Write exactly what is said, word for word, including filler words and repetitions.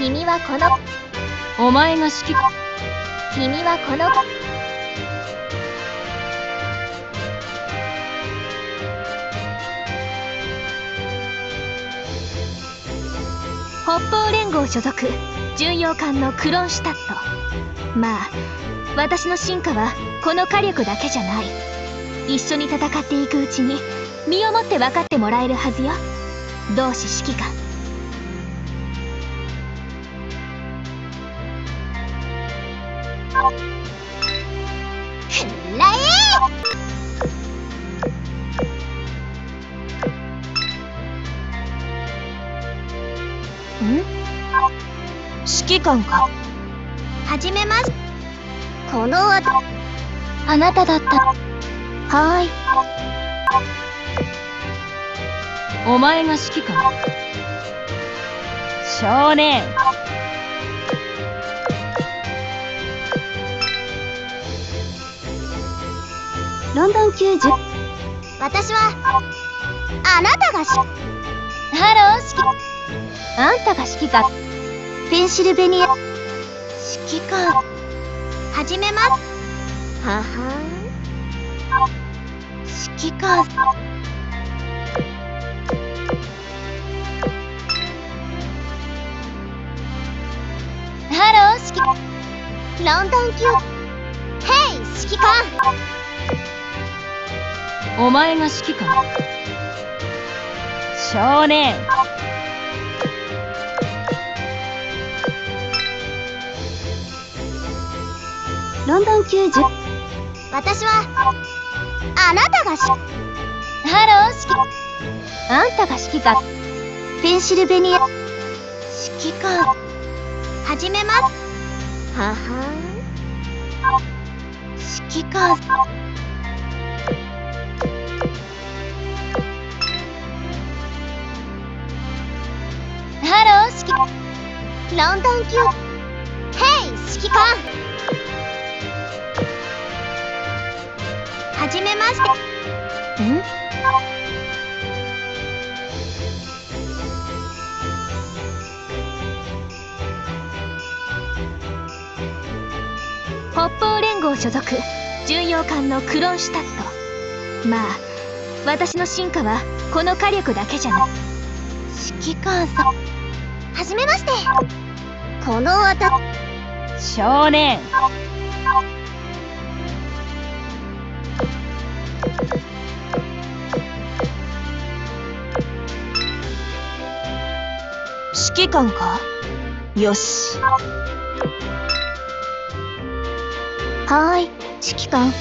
君はこのお前が指揮か。 君はこの北方連合所属巡洋艦のクロンシュタット。まあ私の進化はこの火力だけじゃない。一緒に戦っていくうちに身をもって分かってもらえるはずよ、同志指揮官。ふらえん指揮官か。 はじめます。この後あなただった。はーい。 お前が指揮官。少年。 ロンドンきゅうじゅう。私はあなたがしハロー指揮。あんたが指揮官。ペンシルベニア指揮官。はじめます。はは指揮官。ハロー指揮。ロンドン級。ヘイ指揮官。 お前が指揮官。少年。 ロンドンきゅうじゅう。私はあなたがしハロー指揮。あんたが指揮官。ペンシルベニア指揮官。はじめます。はは指揮官。ハロー指揮。ロンドン級。ヘイ指揮官。はじめまして。ん北方連合所属巡洋艦のクロンシュタット。まあ私の進化はこの火力だけじゃない。指揮官さん、はじめまして。このあた少年。指揮官か。よし。 はーい指揮官。